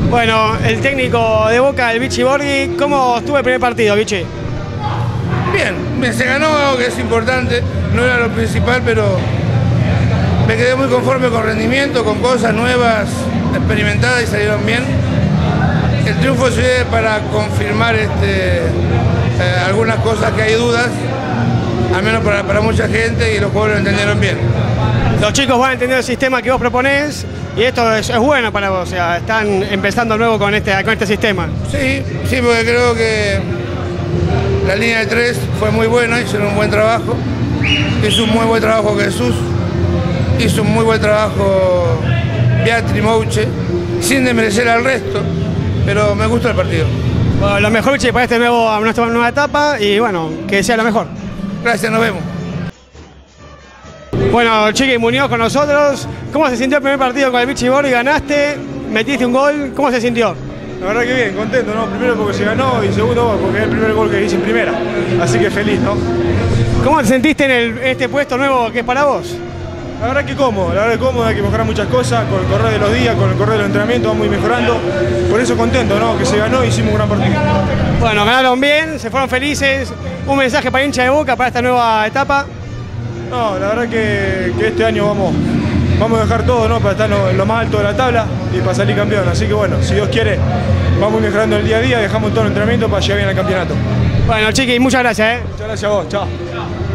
Bueno, el técnico de Boca, el Vichy Borghi, ¿cómo estuvo el primer partido, Vichy? Bien, se ganó algo que es importante, no era lo principal, pero me quedé muy conforme con rendimiento, con cosas nuevas, experimentadas y salieron bien. El triunfo sirve para confirmar algunas cosas que hay dudas, al menos para mucha gente, y los jugadores lo entendieron bien. Los chicos van a entender el sistema que vos proponés y esto es bueno para vos, o sea, están empezando nuevo con este sistema. Sí, porque creo que la línea de 3 fue muy buena, hicieron un buen trabajo, hizo un muy buen trabajo Jesús, hizo un muy buen trabajo Beatriz Mouche, sin desmerecer al resto, pero me gusta el partido. Bueno, lo mejor, Vichy, para nuestra nueva etapa y bueno, que sea lo mejor. Gracias, nos vemos. Bueno, Chiqui Muñoz con nosotros. ¿Cómo se sintió el primer partido con el Vichy Borghi? Ganaste, metiste un gol. ¿Cómo se sintió? La verdad que bien, contento, ¿no? Primero porque se ganó y segundo porque es el primer gol que hice en primera. Así que feliz, ¿no? ¿Cómo te sentiste en este puesto nuevo que es para vos? La verdad que cómodo, hay que mejorar muchas cosas, con el correr de los días, con el correr del entrenamiento vamos a ir mejorando. Por eso contento, ¿no? Que se ganó y hicimos un gran partido. Bueno, ganaron bien, se fueron felices. Un mensaje para hincha de Boca para esta nueva etapa. No, la verdad que este año vamos a dejar todo, ¿no? Para estar en lo más alto de la tabla y para salir campeón. Así que bueno, si Dios quiere, vamos mejorando el día a día, dejamos todo el entrenamiento para llegar bien al campeonato. Bueno, Chiqui, muchas gracias, Muchas gracias a vos, chao.